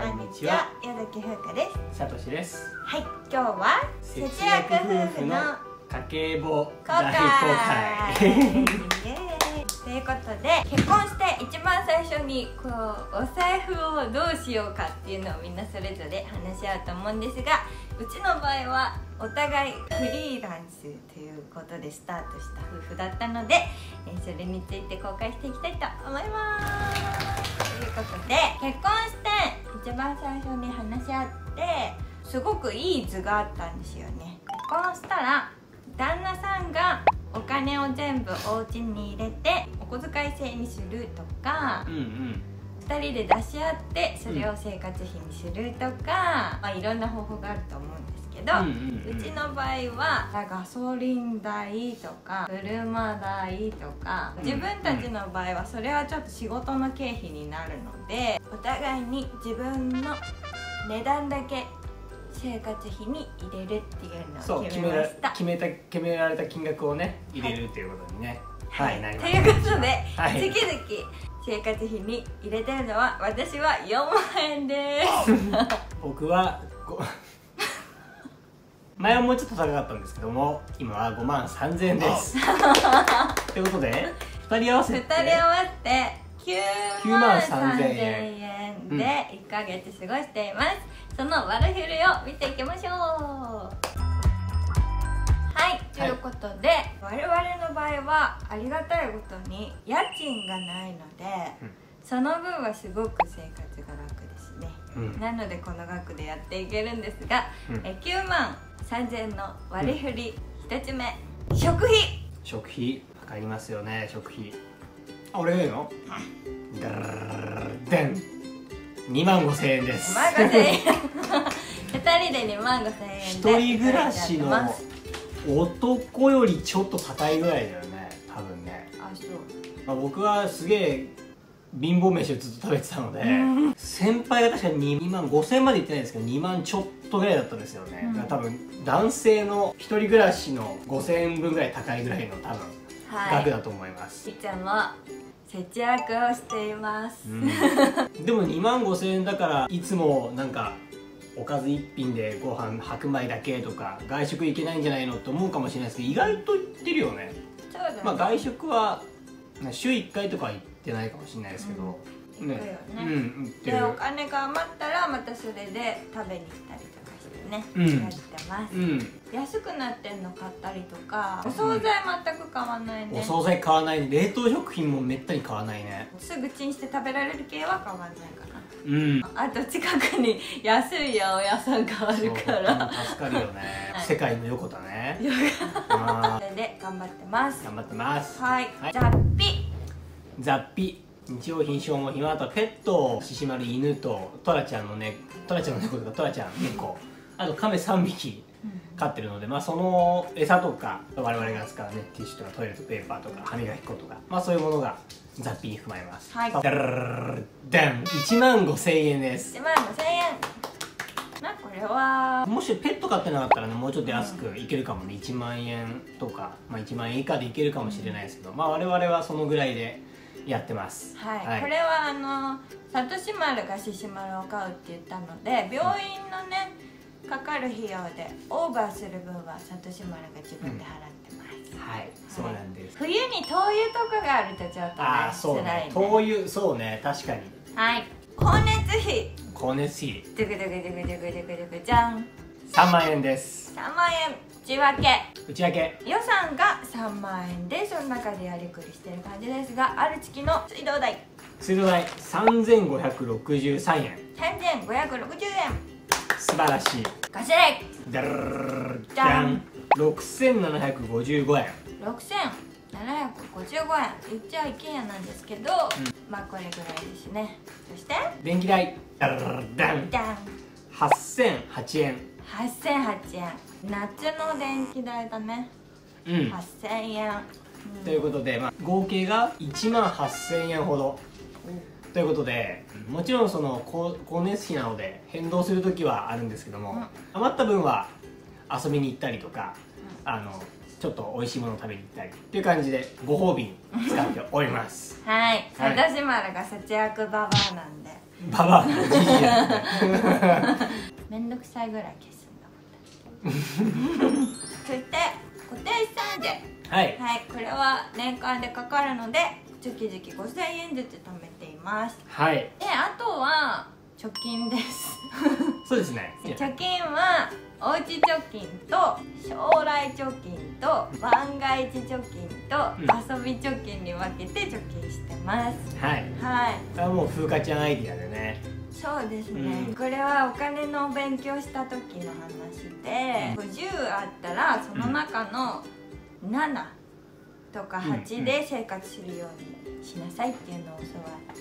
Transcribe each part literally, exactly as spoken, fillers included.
んにちは、矢崎風花です。 さとしです。 はい、今日は節約夫婦の家計簿公開ということで、結婚して一番最初にこうお財布をどうしようかっていうのをみんなそれぞれ話し合うと思うんですが、うちの場合はお互いフリーランスということでスタートした夫婦だったので、それについて公開していきたいと思います。ということで、結婚して一番最初に話し合ってすごくいい図があったんですよね。結婚したら旦那さんがお金を全部お家に入れてお小遣い制にするとか、うんうん、ふたりで出し合ってそれを生活費にするとか、まあ、いろんな方法があると思うんですけど、うんうんうん、うちの場合はガソリン代とか車代とか、自分たちの場合はそれはちょっと仕事の経費になるので、お互いに自分の値段だけ生活費に入れるっていうのを決めました。 決めた決められた金額をね入れるっていうことにね、 はい、はい、ということで、はい、月々生活費に入れてるのは私はよんまんえんです僕は前はもうちょっと高かったんですけども、今はごまんさんぜんえんですということでふたり合わせてふたり合わせてきゅうまんさんぜんえんでいっかげつ過ごしています。その割る振りを見ていきましょう。はい、ということで、はい、我々の場合はありがたいことに家賃がないので、うん、その分はすごく生活が楽ですね、うん、なのでこの額でやっていけるんですが、うん、えきゅうまんさんぜんえんの割り振り、うん、ひとつめ、食費。 食費かかりますよね。食費あ、俺が言うの？ダーデンにまんごせんえんです。 にまんごせんえんふたりでにまんごせんえんで一人暮らしの男よりちょっと高いぐらいだよね、多分ね。 あ、そう。 まあ、僕はすげえ貧乏飯をずっと食べてたので、うん、先輩が確かににまんごせんえんまでいってないんですけどにまんちょっとぐらいだったんですよね、うん、だから多分男性の一人暮らしのごせんえんぶんぐらい高いぐらいの多分、はい、額だと思います。 いつも節約をしています、うん、 でもにまんごせんえんだからいつもなんかおかず一品でご飯白米だけとか外食いけないんじゃないのって思うかもしれないですけど、意外と行ってるよね。 そうだね。 まあ外食は週いっかいとか行ってないかもしれないですけど、 うん、行くよね、うん、行ってる。でお金が余ったらまたそれで食べに行ったりとかしてね、うん、やってます、うん、安くなってんの買ったりとか、お惣菜全く買わないね、 お惣菜買わないね。冷凍食品もめったに買わないね。 すぐチンして食べられる系は買わないかな。 うん、 あと近くに安い八百屋さんがあるから助かるよね、はい、世界の横だねそれで頑張ってます頑張ってます。 はい、はい、雑費雑費日用品消耗品は、あとペット獅子丸犬とトラちゃんのねトラちゃんの猫とかトラちゃん猫、あとカメさんびき飼ってるので、まあ、その餌とか我々が使うねティッシュとかトイレットペーパーとか歯磨き粉とか、まあ、そういうものが雑費に含まれます。はい、ダルダンいちまんごせんえんです。 いちまんごせんえん。まあこれはもしペット飼ってなかったらね、もうちょっと安くいけるかもね、いちまんえんとか、まあ、いちまんえん以下でいけるかもしれないですけど、まあ我々はそのぐらいでやってます。 はい、はい、これはあのさとし丸が獅子丸を飼うって言ったので、病院のねかかる費用でオーバーする分はさとし丸が自分で払ってます、 うん、はい、そうなんです。 冬に灯油とかがあるとちょっとね、 ああそうね、灯油、そうね、確かに。 はい、光熱費光熱費ドゥクドゥクドゥクドゥクドゥクドゥクじゃん、 さんまんえんです。 さんまんえん。内訳内訳予算がさんまんえんで、その中でやりくりしてる感じですが、ある月の水道代水道代さんぜんごひゃくろくじゅうさんえん。 さんぜんごひゃくろくじゅうえん。 素晴らしい。 ガス代ダルじゃんろくせんななひゃくごじゅうごえん。 ろくせんななひゃくごじゅうごえん。言っちゃいけんやなんですけど、うん、まあこれぐらいですね。そして電気代ダルダンはっせんはちえん。 はっせんはちえん。夏の電気代だね、うん、はっせんえん、うん、 ということで、まあ、合計がいちまんはっせんえんほど、うん、ということで、もちろんその光熱費なので変動する時はあるんですけども、うん、余った分は遊びに行ったりとか、うん、あのちょっと美味しいものを食べに行ったりっていう感じでご褒美に使っておりますはい、さとし丸が節約ババアなんでババアのじじいだってめんどくさいぐらい消すんだもんそして固定資産税、 はい、 はい、これは年間でかかるので月々ごせんえんずつ貯めています。 はい、 であとは貯金ですそうですね。 貯金はおうち貯金と将来貯金と万が一貯金と遊び貯金に分けて貯金してます。 はい、 はい、 これはもう風花ちゃんアイディアでね。 そうですね、 うん、 これはお金の勉強した時の話で、ごじゅうあったらその中のななとかはちで生活するようにしなさいっていうのを教わって、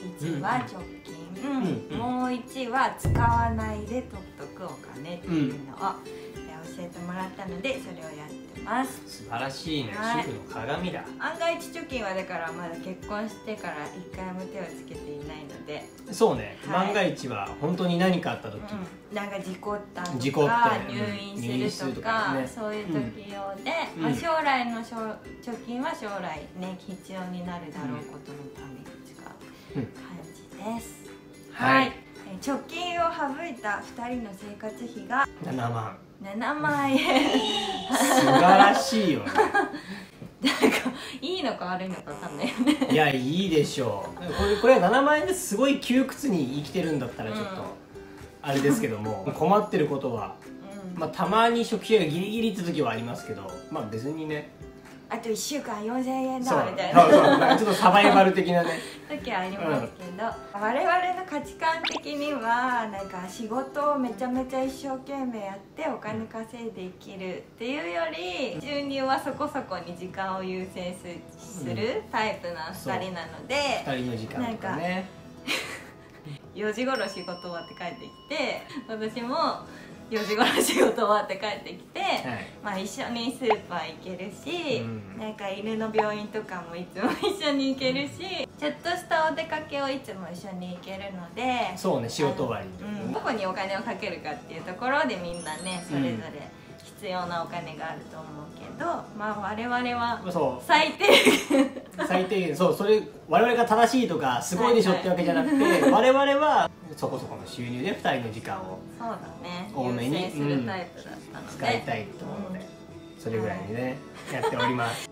いちは貯金、うんうん、もういちは使わないで取っとくお金っていうのを、教えてもらったのでそれをやってます。 素晴らしいね、 はい、 主婦の鏡だ。 案外貯金はだからまだ結婚してからいっかいも手をつけていないので、 そうね、はい、万が一は本当に何かあった時、 うん、なんか事故ったとか事故って入院するとか、うん、そういう時用で、うん、まあ、将来の貯金は将来ね必要になるだろうことのために使う感じです、うん、はい、はい、貯金を省いたふたりの生活費がななまんななまんえん素晴らしいよねなんかいいのか悪いのか分かんないよねいやいいでしょう。これこれはななまんえんですごい窮屈に生きてるんだったらちょっと、うん、あれですけども困ってることは、うん、まあたまに食費がギリギリって時はありますけど、まあ別にね、 あといっしゅうかんよんせんえんだみたいな、 そうそうそう、ちょっとサバイバル的なね時はありますけど、うん、我々の価値観的にはなんか仕事をめちゃめちゃ一生懸命やってお金稼いで生きるっていうより、収入はそこそこに時間を優先するタイプなふたりなので、 ふたりの時間とかねよじごろ仕事終わって帰ってきて、私もよじごろ仕事終わって帰ってきて、はい、まあ、一緒にスーパー行けるし、うん、なんか犬の病院とかもいつも一緒に行けるし、ちょっとしたお出かけをいつも一緒に行けるので、 そうね、仕事終わりに、 うん、どこにお金をかけるかっていうところでみんなねそれぞれ必要なお金があると思うけど、まあ我々は最低限最低限、そう、それ我々が正しいとかすごいでしょってわけじゃなくて、はいはい、我々はそこそこの収入でふたりの時間をそうだね多めに、 優先するタイプだったので、 うん、使いたいと思うので、うん、それぐらいにね、はい、やっております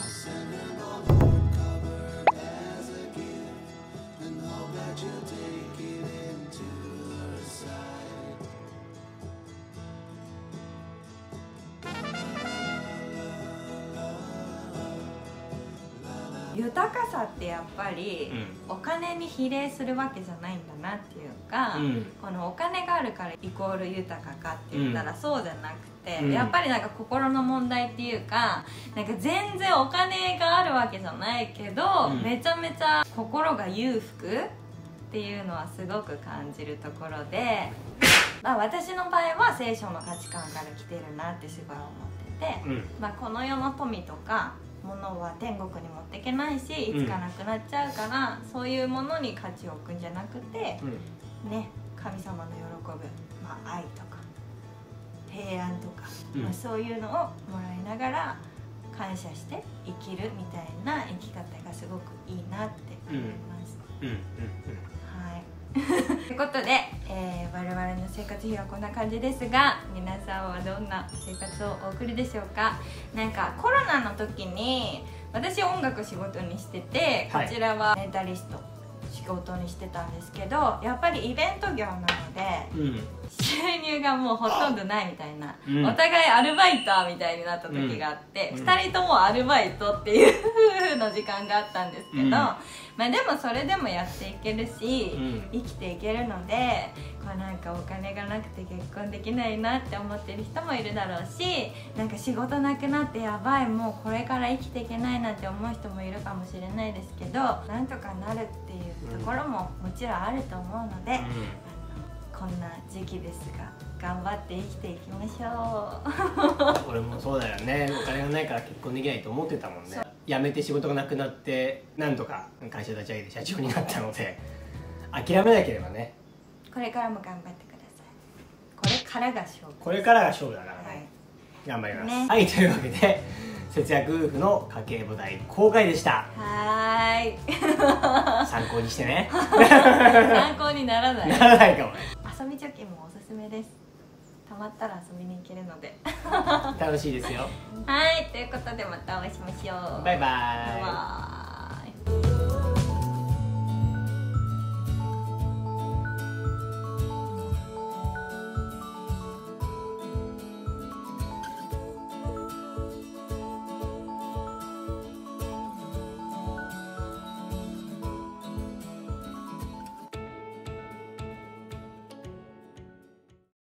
豊かさってやっぱり、うん、お金に比例するわけじゃないんだなっていうか、うん、このお金があるからイコール豊かかって言ったらそうじゃなくて、うん、やっぱりなんか心の問題っていうか、なんか全然お金があるわけじゃないけど、うん、めちゃめちゃ心が裕福っていうのはすごく感じるところで、まあ、私の場合は聖書の価値観から来てるなってすごい思ってて、うん、まあ、この世の富とかものは天国に持っていけないし、いつかなくなっちゃうから、うん、そういうものに価値を置くんじゃなくて、うん、ね、神様の喜ぶ、まあ、愛とか平安とか、うん、まあ、そういうのをもらいながら感謝して生きるみたいな生き方がすごくいいなって思います。うんうんうん、はいということで、えー、我々の生活費はこんな感じですが、皆さんはどんな生活をお送りでしょうか。なんかコロナの時に私音楽仕事にしてて、こちらはメンタリスト仕事にしてたんですけど、やっぱりイベント業なので、うん、収入がもうほとんどないみたいな、うん、お互いアルバイターみたいになった時があって、うん、ふたりともアルバイトっていう夫婦の時間があったんですけど、うん、まあでもそれでもやっていけるし、うん、生きていけるので、こうなんかお金がなくて結婚できないなって思ってる人もいるだろうし、なんか仕事なくなってやばい、もうこれから生きていけないなんて思う人もいるかもしれないですけど、なんとかなるっていうところももちろんあると思うので、うん、あのこんな時期ですが頑張って生きていきましょう俺もそうだよね、お金がないから結婚できないと思ってたもんね。辞めて仕事がなくなってなんとか会社立ち上げて社長になったので、諦めなければね、 これからも頑張ってください。これからが勝負、 これからが勝負だからね、はい、頑張ります、ね、はい、というわけで節約夫婦の家計簿大公開でした。 はーいさ参考にしてね。 参考にならない。 ならないかもね。 遊び貯金もおすすめです。たまったら遊びに行けるので。 楽しいですよ。 はい、ということでまたお会いしましょう。 バイバイ。 バイバイ。